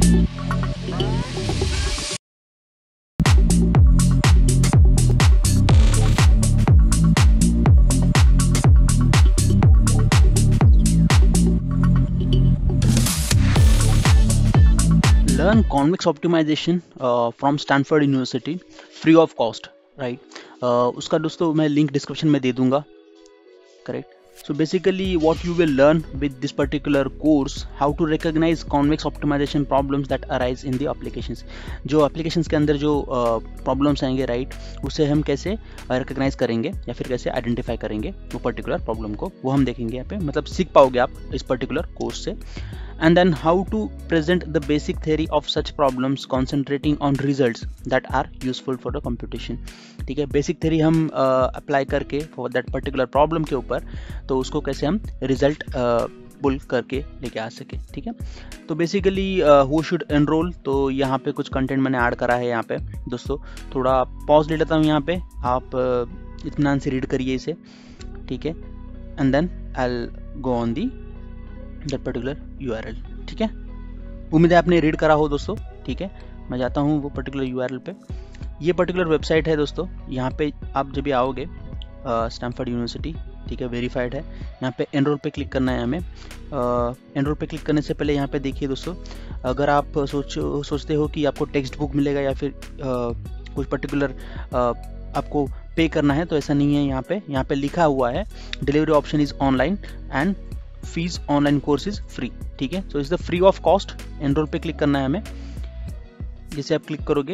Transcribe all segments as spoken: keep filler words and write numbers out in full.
Learn convex optimization uh, from Stanford University free of cost, right? uh, उसका दोस्तों मैं link description में दे दूंगा, correct? So basically what you will learn with this particular course, how to recognize convex optimization problems that arise in the applications. जो applications के अंदर जो uh, problems आएंगे, right, उसे हम कैसे recognize करेंगे या फिर कैसे identify करेंगे वो particular problem को, वो हम देखेंगे यहाँ पे, मतलब सीख पाओगे आप इस particular course से. And then how to present the basic theory of such problems concentrating on results that are useful for the computation. ठीक है, बेसिक थ्योरी हम अप्लाई uh, करके फॉर दैट पर्टिकुलर प्रॉब्लम के ऊपर, तो उसको कैसे हम रिजल्ट पुल uh, करके लेके आ सके. ठीक है, तो बेसिकली हु शुड एनरोल, तो यहाँ पे कुछ कंटेंट मैंने ऐड करा है यहाँ पे दोस्तों. थोड़ा पॉज ले लेता हूँ यहाँ पे, आप uh, इत्मीनान से रीड करिए इसे. ठीक है, and then I will go on the that particular URL. ठीक है, उम्मीद है आपने रीड करा हो दोस्तों. ठीक है, मैं जाता हूँ वो पर्टिकुलर यूआरएल पे. ये पर्टिकुलर वेबसाइट है दोस्तों. यहाँ पे आप जब भी आओगे, स्टैनफोर्ड यूनिवर्सिटी, ठीक है, वेरीफाइड है. यहाँ पे एनरोल पे क्लिक करना है हमें. एनरोल पे क्लिक करने से पहले यहाँ पे देखिए दोस्तों, अगर आप सोच सोचते हो कि आपको टेक्स्ट बुक मिलेगा या फिर uh, कुछ पर्टिकुलर uh, आपको पे करना है, तो ऐसा नहीं है. यहाँ पे यहाँ पे लिखा हुआ है delivery option is online and fees online course is free. ठीक है, so is the free of cost. Enroll पे क्लिक करना है हमें. जैसे आप क्लिक करोगे,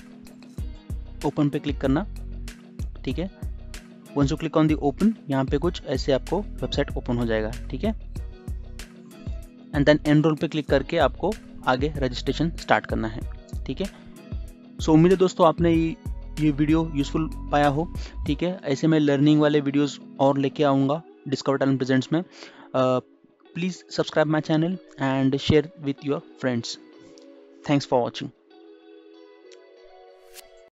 ओपन पे क्लिक करना. ठीक है, once you click on the open, यहाँ पे कुछ ऐसे आपको वेबसाइट ओपन हो जाएगा. ठीक है, एंड देन एनरोल पे क्लिक करके आपको आगे रजिस्ट्रेशन स्टार्ट करना है. ठीक है, सो उम्मीद है दोस्तों आपने ये वीडियो यूजफुल पाया हो. ठीक है, ऐसे मैं लर्निंग वाले वीडियोस और लेके आऊँगा डिस्कवर टैलेंट प्रेजेंट्स में. Uh, please subscribe my channel and share with your friends. Thanks for watching.